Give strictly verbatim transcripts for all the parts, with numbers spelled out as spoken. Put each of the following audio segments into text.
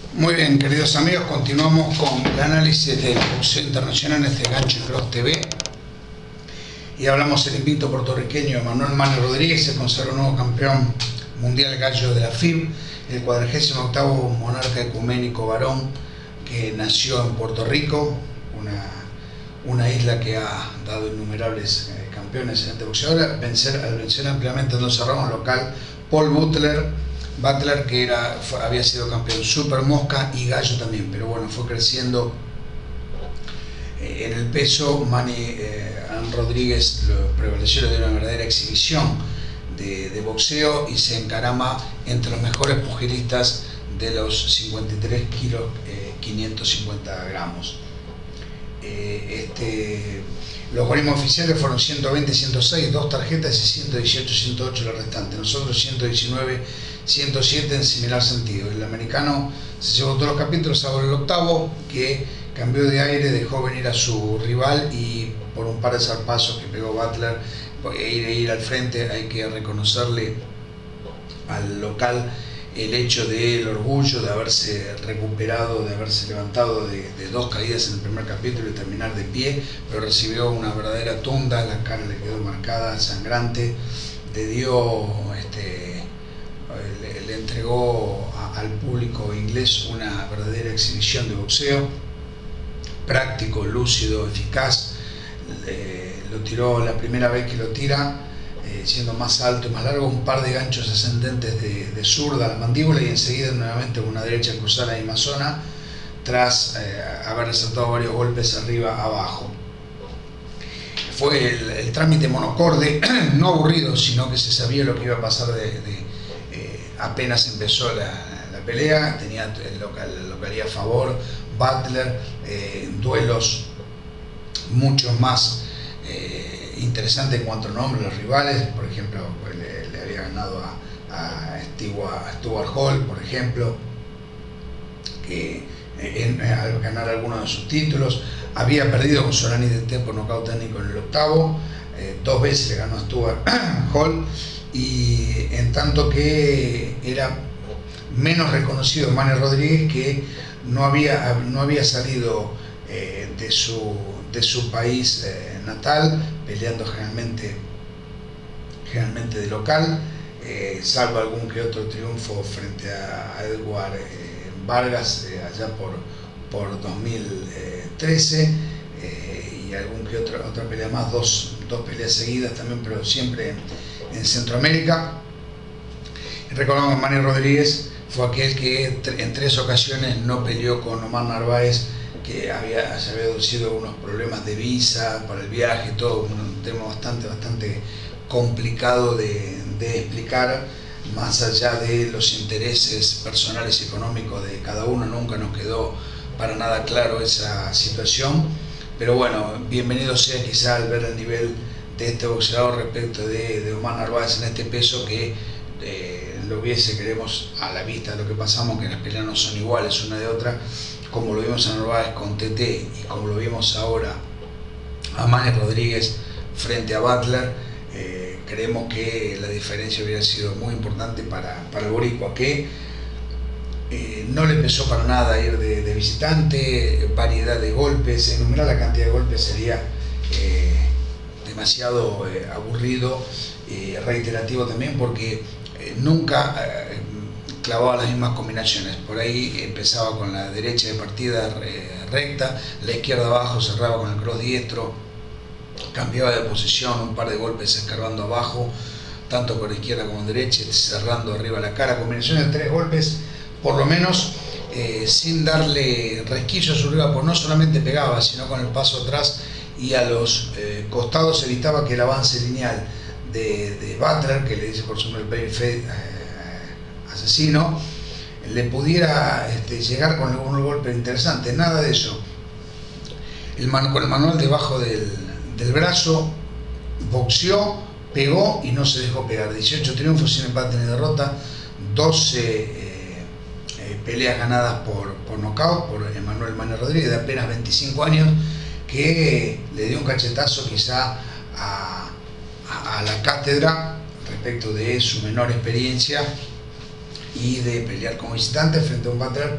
Muy bien, queridos amigos, continuamos con el análisis del boxeo internacional en este Gancho y Cross T V. Y hablamos del invicto puertorriqueño Emanuel Manny Rodríguez, se consagró nuevo campeón mundial gallo de la F I B, el cuadragésimo octavo monarca ecuménico varón que nació en Puerto Rico, una, una isla que ha dado innumerables eh, campeones en este boxeador, vencer, al vencer ampliamente en doce rounds local Paul Butler. Butler, que era, fue, había sido campeón super mosca y gallo también, pero bueno, fue creciendo eh, en el peso. Manny eh, Rodríguez lo prevaleció de una verdadera exhibición de, de boxeo y se encarama entre los mejores pugilistas de los cincuenta y tres kilos, eh, quinientos cincuenta gramos. Eh, este, los algoritmos oficiales fueron ciento veinte, ciento seis, dos tarjetas y ciento dieciocho, ciento ocho la restante. Nosotros ciento diecinueve, ciento siete en similar sentido. El americano se llevó todos los capítulos, salvo el octavo, que cambió de aire, dejó venir a su rival y por un par de zarpazos que pegó Butler, e ir, ir al frente, hay que reconocerle al local el hecho del orgullo de haberse recuperado, de haberse levantado de, de dos caídas en el primer capítulo y terminar de pie, pero recibió una verdadera tunda, la cara le quedó marcada, sangrante, le dio, este, le, le entregó a, al público inglés una verdadera exhibición de boxeo, práctico, lúcido, eficaz. Le, lo tiró la primera vez que lo tira, Eh, siendo más alto y más largo, un par de ganchos ascendentes de, de zurda a la mandíbula y enseguida nuevamente una derecha cruzar la misma zona tras eh, haber resaltado varios golpes arriba abajo. Fue el, el trámite monocorde, no aburrido, sino que se sabía lo que iba a pasar de, de eh, apenas empezó la, la pelea. Tenía el local, la localidad a favor Butler, eh, duelos muchos más eh, interesante en cuanto a nombre, los rivales, por ejemplo, pues le, le había ganado a, a, Stewart, a Stuart Hall, por ejemplo, que en, en, al ganar algunos de sus títulos, había perdido con Solani D T por nocaut técnico en el octavo, eh, dos veces le ganó a Stuart Hall, y en tanto que era menos reconocido Manny Rodríguez, que no había, no había salido eh, de su de su país eh, natal, peleando generalmente, generalmente de local, eh, salvo algún que otro triunfo frente a, a Edward eh, Vargas eh, allá por, por dos mil trece, eh, y algún que otro, otra pelea más, dos, dos peleas seguidas también, pero siempre en, en Centroamérica. Recordamos que Manny Rodríguez fue aquel que en tres ocasiones no peleó con Omar Narváez, que había, se había deducido unos problemas de visa para el viaje, todo un tema bastante, bastante complicado de, de explicar, más allá de los intereses personales y económicos de cada uno. Nunca nos quedó para nada claro esa situación, pero bueno, bienvenido sea quizá al ver el nivel de este boxeador respecto de, de Omar Narváez en este peso, que eh, lo hubiese, queremos a la vista de lo que pasamos, que las peleas no son iguales una de otra, como lo vimos a Narváez con T T y como lo vimos ahora a Manny Rodríguez frente a Butler. Eh, creemos que la diferencia hubiera sido muy importante para, para el boricua, que eh, no le pesó para nada ir de, de visitante, variedad de golpes, enumerar la cantidad de golpes sería eh, demasiado eh, aburrido, eh, reiterativo también, porque eh, nunca eh, clavaba las mismas combinaciones. Por ahí empezaba con la derecha de partida eh, recta, la izquierda abajo, cerraba con el cross diestro, cambiaba de posición, un par de golpes escarbando abajo, tanto por izquierda como derecha, cerrando arriba la cara, combinaciones de tres golpes por lo menos, eh, sin darle resquicio a su rival, pues no solamente pegaba, sino con el paso atrás y a los eh, costados evitaba que el avance lineal de, de Butler, que le dice por su nombre el babyface eh, asesino, le pudiera este, llegar con algún golpe interesante. Nada de eso. El man, con el manual debajo del, del brazo, boxeó, pegó y no se dejó pegar. dieciocho triunfos sin empate ni derrota, doce eh, eh, peleas ganadas por, por nocaut por Emanuel Manny Rodríguez, de apenas veinticinco años, que le dio un cachetazo quizá a, a, a la cátedra respecto de su menor experiencia y de pelear como visitante frente a un Butler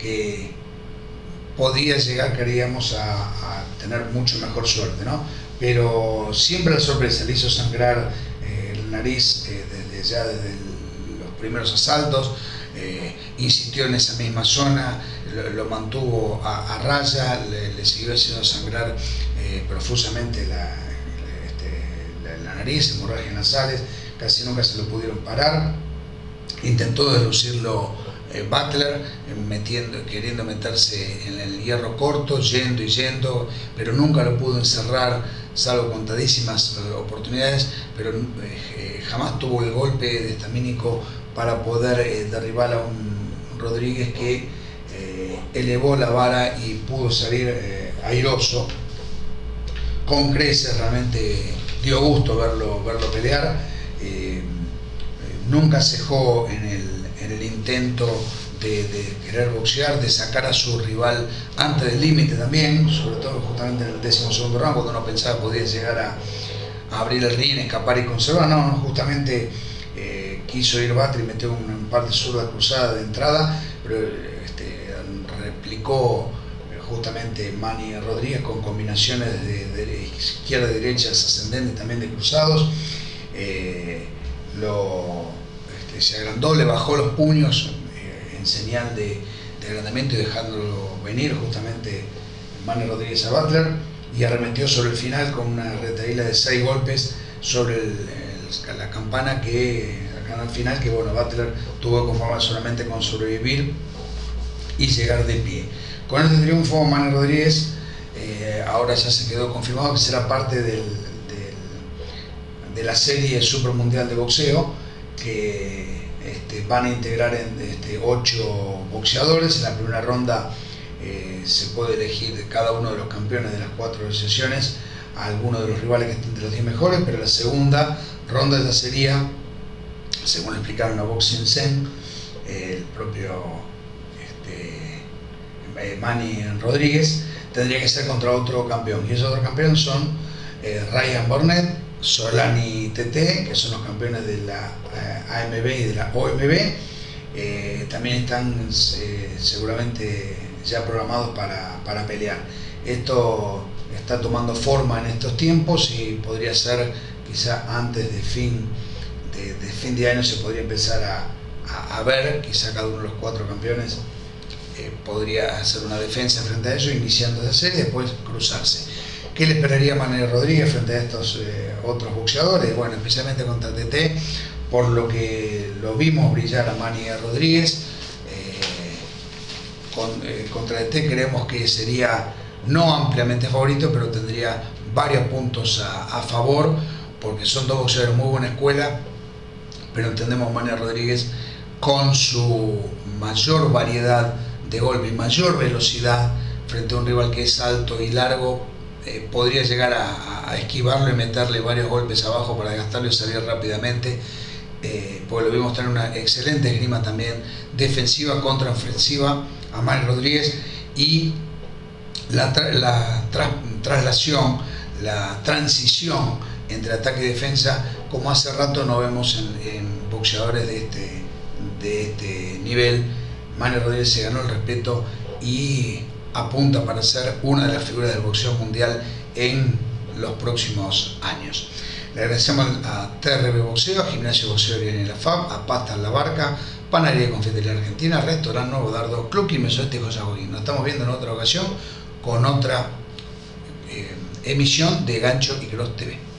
que podía llegar, creíamos, a, a tener mucho mejor suerte, ¿no? Pero siempre la sorpresa, le hizo sangrar eh, la nariz eh, desde ya desde el, los primeros asaltos, eh, insistió en esa misma zona, lo, lo mantuvo a, a raya, le, le siguió haciendo sangrar eh, profusamente la, este, la, la nariz, hemorragias nasales, casi nunca se lo pudieron parar. Intentó deslucirlo eh, Butler, eh, metiendo, queriendo meterse en el hierro corto, yendo y yendo, pero nunca lo pudo encerrar, salvo contadísimas eh, oportunidades, pero eh, jamás tuvo el golpe estamínico para poder eh, derribar a un Rodríguez que eh, elevó la vara y pudo salir eh, airoso, con creces. Realmente dio gusto verlo, verlo pelear. Eh, nunca cejó en el, en el intento de, de querer boxear, de sacar a su rival antes del límite también, sobre todo justamente en el décimo segundo round, cuando uno pensaba que podía llegar a, a abrir el ring, escapar y conservar. No, no, justamente eh, quiso ir Butler y metió una, una parte zurda cruzada de entrada, pero este, replicó justamente Manny Rodríguez con combinaciones de, de izquierda y derecha ascendentes, también de cruzados. Eh, lo, este, se agrandó, le bajó los puños eh, en señal de, de agrandamiento y dejándolo venir justamente Manny Rodríguez a Butler, y arremetió sobre el final con una retahíla de seis golpes sobre el, el, la campana, que al final que bueno, Butler tuvo que conformar solamente con sobrevivir y llegar de pie. Con este triunfo, Manny Rodríguez eh, ahora ya se quedó confirmado que será parte del, del, de la serie Super Mundial de Boxeo, que este, van a integrar en, este, ocho boxeadores. En la primera ronda eh, se puede elegir cada uno de los campeones de las cuatro sesiones a alguno de los rivales que estén entre los diez mejores, pero la segunda ronda ya sería, según explicaron a Boxing Zen, eh, el propio Manny Rodríguez, tendría que ser contra otro campeón, y esos otros campeones son eh, Ryan Burnett, Solani T T, que son los campeones de la eh, A M B y de la O M B. Eh, también están eh, seguramente ya programados para, para pelear. Esto está tomando forma en estos tiempos y podría ser quizá antes de fin de, de fin de año se podría empezar a, a, a ver, quizá cada uno de los cuatro campeones Eh, podría hacer una defensa frente a ellos, iniciando esa serie y después cruzarse. ¿Qué le esperaría a Manny Rodríguez frente a estos eh, otros boxeadores? Bueno, especialmente contra T T, por lo que lo vimos brillar a Manny Rodríguez. Eh, con, eh, contra T T creemos que sería no ampliamente favorito, pero tendría varios puntos a, a favor, porque son dos boxeadores de muy buena escuela, pero entendemos a Manny Rodríguez con su mayor variedad de golpe y mayor velocidad frente a un rival que es alto y largo, eh, podría llegar a, a esquivarlo y meterle varios golpes abajo para desgastarlo y salir rápidamente, eh, porque lo vimos tener una excelente esgrima también defensiva contra ofensiva a Manny Rodríguez, y la, tra la tra traslación, la transición entre ataque y defensa, como hace rato no vemos en, en boxeadores de este, de este nivel. Manny Rodríguez se ganó el respeto y apunta para ser una de las figuras del boxeo mundial en los próximos años. Le agradecemos a T R B Boxeo, a Gimnasio Boxeo Oriente y la F A B, a Pasta La Barca, Panadería y Confitería Argentina, Restaurante Nuevo Dardo, Club Quilmes Oeste y José Joaquín. Nos estamos viendo en otra ocasión con otra eh, emisión de Gancho y Cross T V.